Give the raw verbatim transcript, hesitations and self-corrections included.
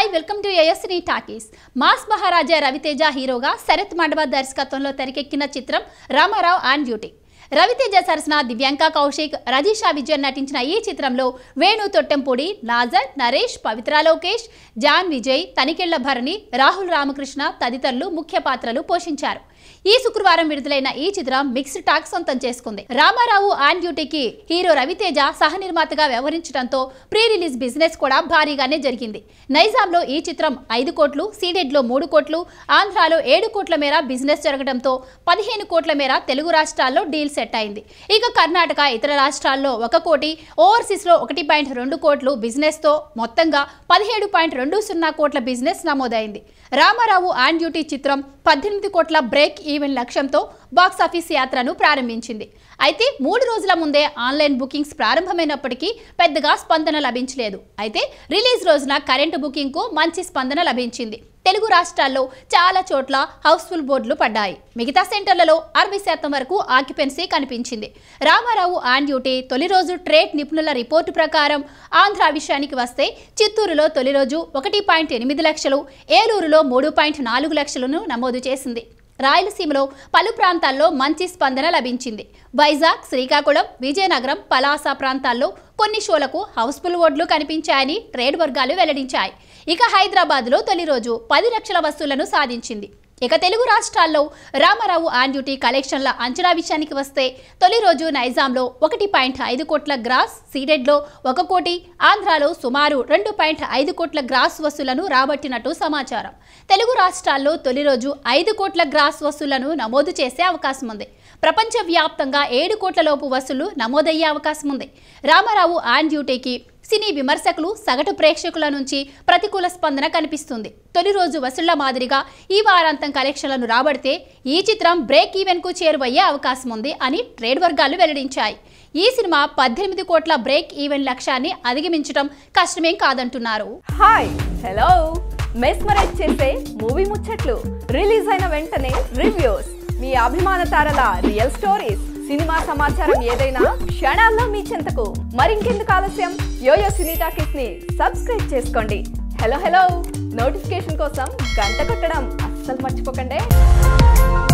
Hi welcome to ఏఎస్ని talkies. Mass Maharaja Ravi Teja హీరోగా శరత్ మండవ దర్శకత్వంలో తెరకెక్కిన చిత్రం రామారావు ఆన్ డ్యూటీ. రవితేజ సరసన దివ్యాంక కౌశిక్, రజిషా విజయన్ నటించిన ఈ చిత్రంలో వేణు తొట్టెంపూడి, నాజర్, నరేష్, పవిత్ర లోకేష్, జాన్ విజయ్, తనికెళ్ల భరణి, రాహుల్ రామకృష్ణ తదితరులు ముఖ్య పాత్రలు పోషించారు. ఈ శుక్రవారం విడుదలైన ఈ చిత్రం మిక్స్డ్ టాక్ సొంతం చేసుకుంది. రామారావు ఆన్ డ్యూటీకి హీరో రవితేజ సహ నిర్మాతగా వ్యవహరించడంతో ప్రీ రిలీజ్ బిజినెస్ కూడా భారీగానే జరిగింది. నైజాంలో ఈ చిత్రం ఐదు కోట్లు, సీడెడ్ లో మూడు కోట్లు, ఆంధ్రాలో ఏడు కోట్ల మేర బిజినెస్ జరగడంతో పదిహేను కోట్ల మేర తెలుగు రాష్ట్రాల్లో డీల్ సెట్ అయింది. ఇక కర్ణాటక, ఇతర రాష్ట్రాల్లో ఒక కోటి, ఓవర్సీస్ లో ఒకటి పాయింట్ రెండు కోట్లు బిజినెస్ తో మొత్తంగా పదిహేడు పాయింట్ రెండు సున్నా కోట్ల బిజినెస్ నమోదైంది. రామారావు ఆన్ డ్యూటీ చిత్రం పద్దెనిమిది కోట్ల బ్రేక్ ఈవెన్ లక్ష్యంతో బాక్సాఫీస్ యాత్రను ప్రారంభించింది. అయితే మూడు రోజుల ముందే ఆన్లైన్ బుకింగ్స్ ప్రారంభమైనప్పటికీ పెద్దగా స్పందన లభించలేదు. అయితే రిలీజ్ రోజున కరెంటు బుకింగ్ కు మంచి స్పందన లభించింది. తెలుగు రాష్ట్రాల్లో చాలా చోట్ల హౌస్ఫుల్ బోర్డులు పడ్డాయి. మిగతా సెంటర్లలో అరవై శాతం వరకు ఆక్యుపెన్సీ కనిపించింది. రామారావు ఆన్ డ్యూటీ తొలి రోజు ట్రేడ్ నిపుణుల రిపోర్టు ప్రకారం ఆంధ్ర విషయానికి వస్తే చిత్తూరులో తొలి రోజు ఒకటి పాయింట్ ఎనిమిది లక్షలు, ఏలూరులో మూడు పాయింట్ నాలుగు లక్షలను నమోదు చేసింది. రాయలసీమలో పలు ప్రాంతాల్లో మంచి స్పందన లభించింది. వైజాగ్, శ్రీకాకుళం, విజయనగరం, పలాస ప్రాంతాల్లో కొన్ని షోలకు హౌస్ఫుల్ ఓడ్లు కనిపించాయని ట్రేడ్ వర్గాలు వెల్లడించాయి. ఇక హైదరాబాద్లో తొలి రోజు పది లక్షల వసూళ్లను సాధించింది. ఇక తెలుగు రాష్ట్రాల్లో రామారావు ఆన్ డ్యూటీ కలెక్షన్ల అంచనా విషయానికి వస్తే తొలి రోజు నైజాంలో ఒకటి పాయింట్ ఐదు కోట్ల గ్రాస్, సీడెడ్లో ఒక కోటి, ఆంధ్రాలో సుమారు రెండు పాయింట్ ఐదు కోట్ల గ్రాస్ వసూళ్లను రాబట్టినట్టు సమాచారం. తెలుగు రాష్ట్రాల్లో తొలి రోజు ఐదు కోట్ల గ్రాస్ వసూళ్లను నమోదు చేసే అవకాశం ఉంది. ప్రపంచవ్యాప్తంగా ఏడు కోట్ల లోపు వసూళ్లు నమోదయ్యే అవకాశం ఉంది. రామారావు ఆన్ డ్యూటీకి సినీ విమర్శకులు, సగటు ప్రేక్షకుల నుంచి ప్రతికూల స్పందన కనిపిస్తుంది. తొలి రోజు వసూళ్ల మాదిరిగా ఈ వారాంతం కలెక్షన్లను రాబడితే ఈ చిత్రం బ్రేక్ ఈవెన్ కు చేరువయ్యే అవకాశం ఉంది అని ట్రేడ్ వర్గాలు వెల్లడించాయి. ఈ సినిమా పద్దెనిమిది కోట్ల బ్రేక్ ఈవెన్ లక్ష్యాన్ని అధిగమించడం కష్టమేం కాదంటున్నారు. హాయ్ హలో మెస్మరైజ్ చేసే మూవీ ముచ్చట్లు, రిలీజ్ అయిన వెంటనే రివ్యూస్, మీ అభిమాన తారల రియల్ స్టోరీస్, సినిమా సమాచారం ఏదైనా క్షణాల్లో మీ చెంతకు. మరింకెందుకు ఆలస్యం, యోయో సినీ టాకీస్ ని సబ్స్క్రైబ్ చేసుకోండి. హలో హలో నోటిఫికేషన్ కోసం గంట కొట్టడం అస్సలు మర్చిపోకండి.